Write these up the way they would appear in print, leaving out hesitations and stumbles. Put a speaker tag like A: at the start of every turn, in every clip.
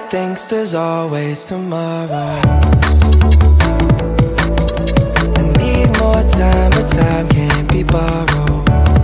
A: thinks there's always tomorrow. I need more time, but time can't be borrowed.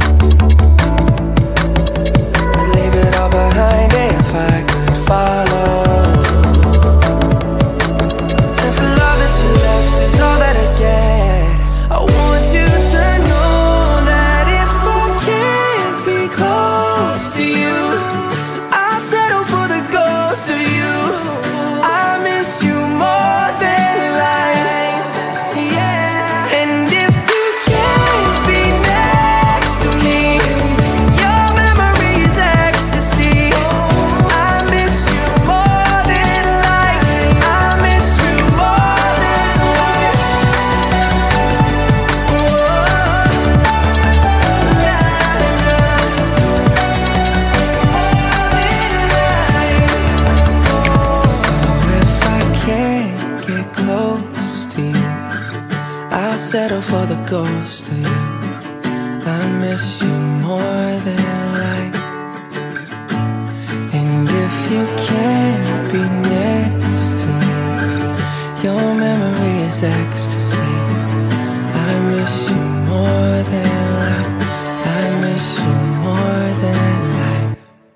A: I'd leave it all behind if I could follow. Since the love that you left is all that I get, I want you to know that if I can't be close to you, I'll settle for the ghost of you. I miss you more than life, yeah. And if you can't be next to me, your memory is ecstasy. I miss you more than life. I miss you more than life. So if I can't get close to you, I'll settle for the ghost of you. I miss you more than life. And if you can't be next to me, your memory is ecstasy. I miss you more than life. I miss you more than life.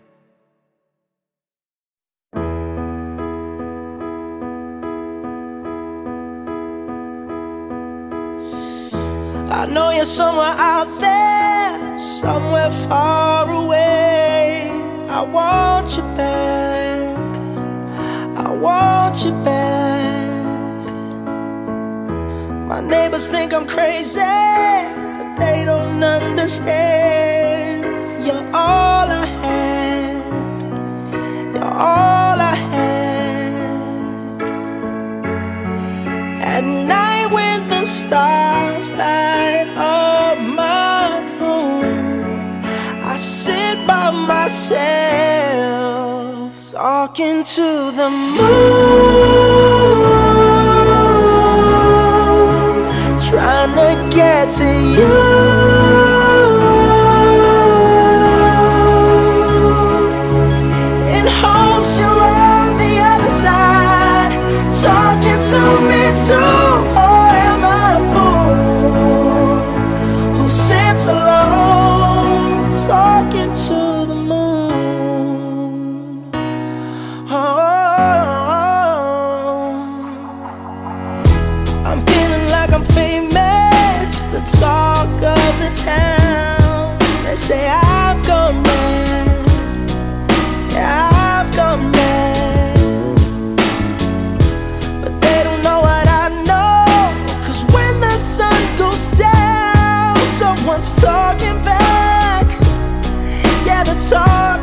B: I know you're somewhere out there, somewhere far away. I want you back, I want you back. My neighbors think I'm crazy, but they don't understand. You're all I had, you're all I had. At night when the stars light up my room, I sit by myself, talking to the moon, trying to get to you. In hopes you're on the other side, talking to me too. Or am I a fool who sits alone, talking to the moon? Oh, I'm feeling like I'm famous, the talk of the town. They say I've gone mad, yeah, I've gone mad. But they don't know what I know, 'cause when the sun goes down, someone's talking back. Yeah, the talk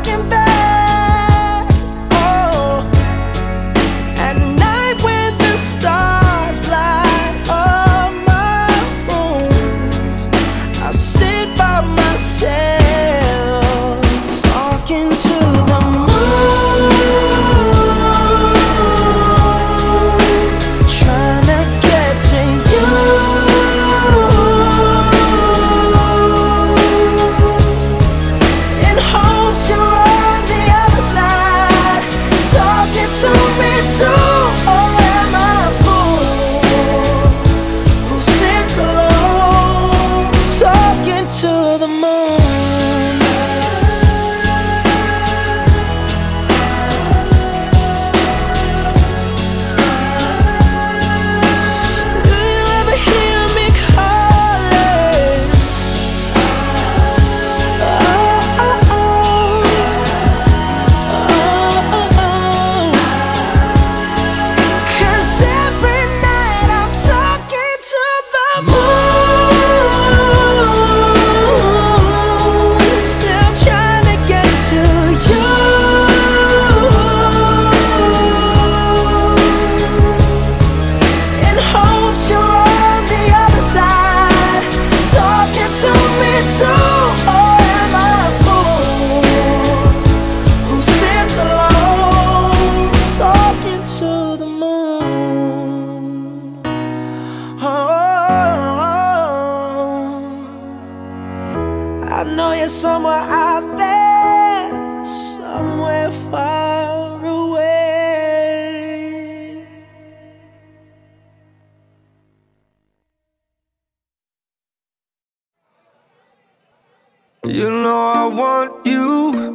A: I want you.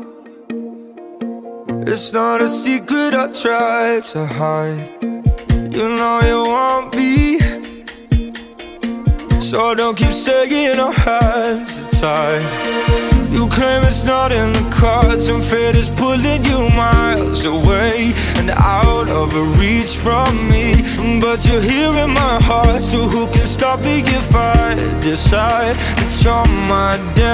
A: It's not a secret I try to hide. You know you want me, so don't keep saying our hands are tied. You claim it's not in the cards, and fate is pulling you miles away and out of reach from me. But you're here in my heart, so who can stop me if I decide that you're my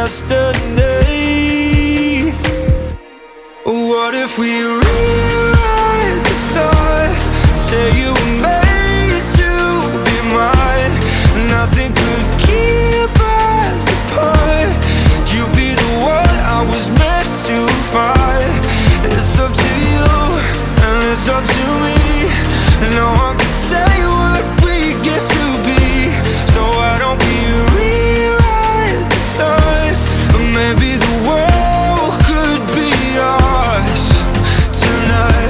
A: destiny? What if we rewrite the stars? Say you were made to be mine. Nothing could keep us apart. You'd be the one I was meant to find. It's up to you, and it's up to me. No one can say what we get to be. So why don't we rewrite the stars? Or maybe the world could be ours tonight.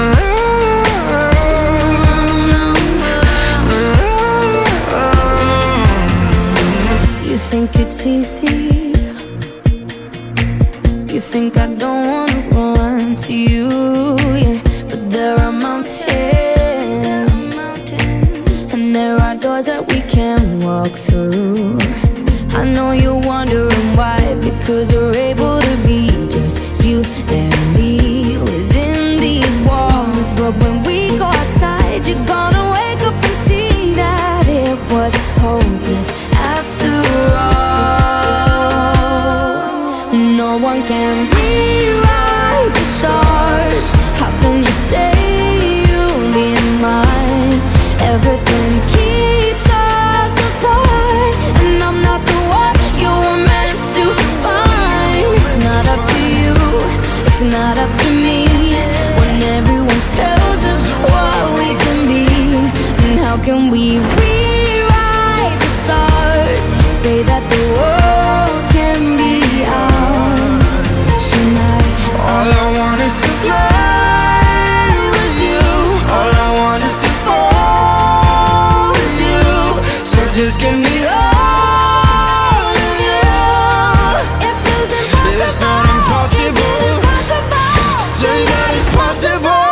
C: You think it's easy? You think I don't wanna run to you, yeah. But there are mountains, and there are doors that we can walk through. I know you're wondering why, because you're able to be just you and me within these walls. But when we go outside, you're gonna wake up and see that it was hopeless after all. No one can rewrite the stars. How can you say you'll be mine? Everything keeps us apart, and I'm not the one you were meant to find. It's not up to you, it's not up to me, when everyone tells us what we can be. And how can we rewrite the stars? Say that the world can be ours tonight.
A: All I want is to fly with you. All I want is to fall with you. So just give me all of you.
C: It feels impossible.
A: It's not impossible. Say that it's possible.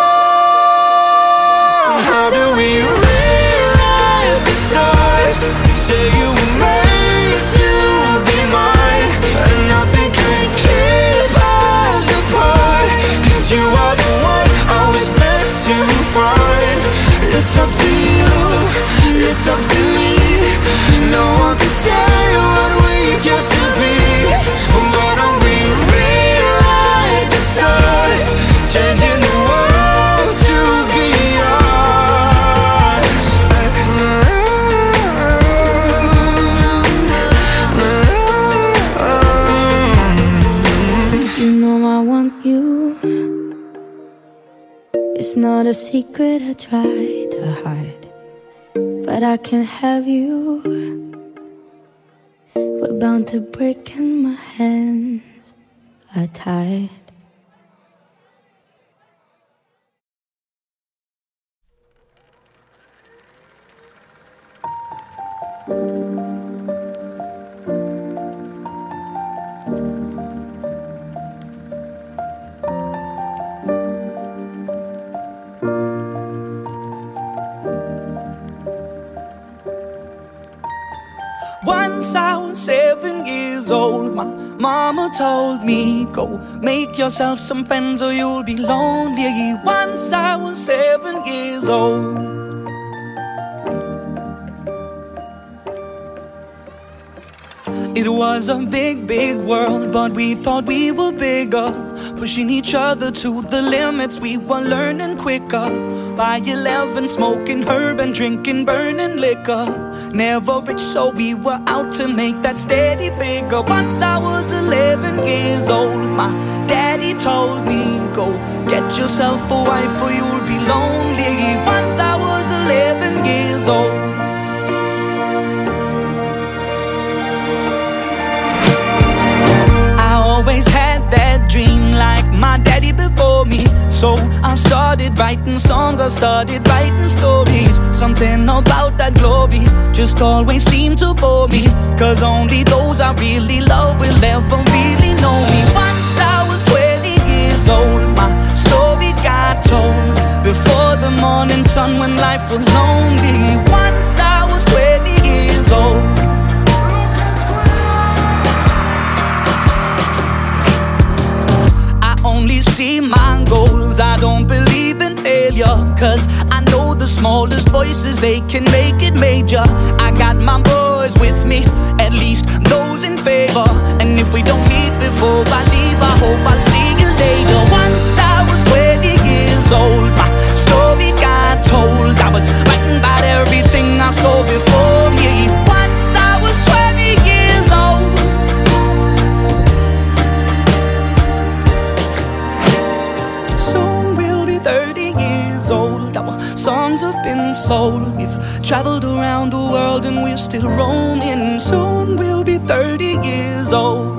A: How do we rewrite the stars? Say you were made to be mine, and nothing can keep us apart. 'Cause you are the one I was meant to find. It's up to you, it's up to me. No one can say what we get to be. Why don't we rewrite the stars? Changing the world to be ours.
C: You know I want you. It's not a secret I try to hide, but I can't have you. We're bound to break and my hands are tied.
B: Once I was 7 years old, my mama told me, go make yourself some friends or you'll be lonely. Once I was 7 years old. It was a big, big world, but we thought we were bigger, pushing each other to the limits. We were learning quicker. By 11, smoking herb and drinking burning liquor. Never rich, so we were out to make that steady figure. Once I was 11 years old, my daddy told me, go get yourself a wife or you'll be lonely. Once I was 11 years old. I always had that dream like my daddy before me. So I started writing songs, I started writing stories. Something about that glory just always seemed to bore me, 'cause only those I really love will ever really know me.
A: was lonely. Once I was 20 years old. I only see my goals, I don't believe in failure, 'cause I know the smallest voices, they can make it major. I got my boys with me, at least those in favor. And if we don't meet before I leave, I hope I'll see you later. Once I was 20 years old, my story got told. I was writing about everything I saw before me. Once I was 20 years old. Soon we'll be 30 years old. Our songs have been sold. We've traveled around the world and we're still roaming. Soon we'll be 30 years old.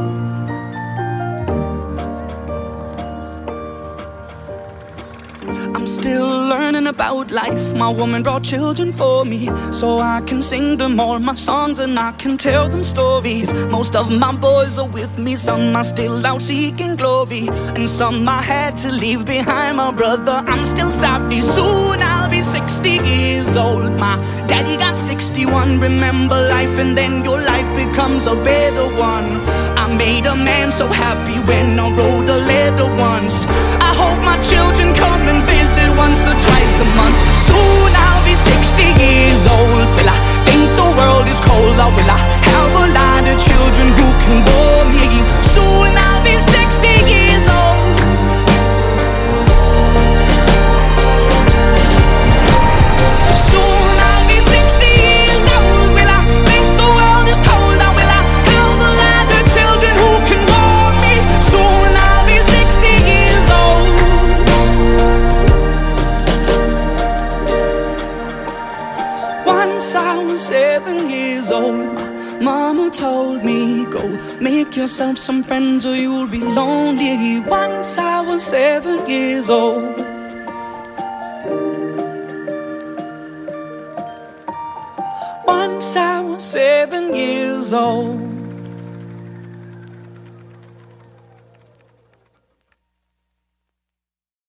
A: I'm still learning about life. My woman brought children for me, so I can sing them all my songs and I can tell them stories. Most of my boys are with me, some are still out seeking glory, and some I had to leave behind. My brother, I'm still sorry. Soon I'll be 60 years old. My daddy got 61. Remember life and then your life becomes a better one. I made a man so happy when I wrote a letter once. I hope my children come and visit once or twice a month. Soon I'll be 60 years old. Will I think the world is cold, or will I have a lot of children who can warm me? Soon I'll be 60 years old. Soon I'll be 60 years old. Will I think the world is cold, or will I have a lot of children who can warm me? Soon I'll be 60 years old. Once I was 7 years old, my mama told me, go make yourself some friends or you'll be lonely. Once I was 7 years old. Once I was 7 years old.